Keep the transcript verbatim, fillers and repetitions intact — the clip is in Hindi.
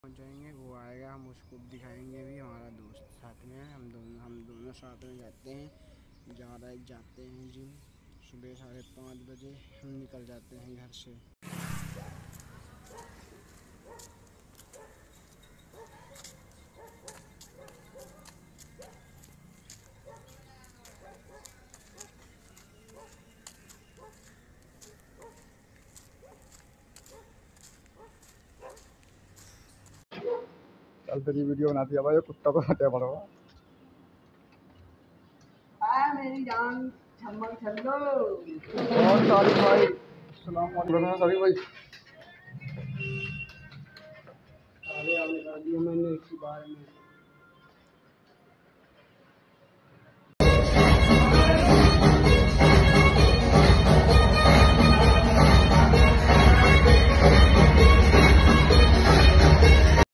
पहुंच जाएंगे, वो आएगा, हम उसको दिखाएंगे भी। हमारा दोस्त साथ में है, हम दोनों हम दोनों साथ में जाते हैं। जा रहे जाते हैं जिम। सुबह साढ़े पाँच बजे हम निकल जाते हैं घर से। कल तेरी वीडियो बना दिया भाई, कुत्ता को हटे पड़ो। आ मेरी जान छम्मल छल्लो और सारी भाई सलाम वालेकुम सारी भाई। अरे अब निकाल दिया मैंने एक ही बार में।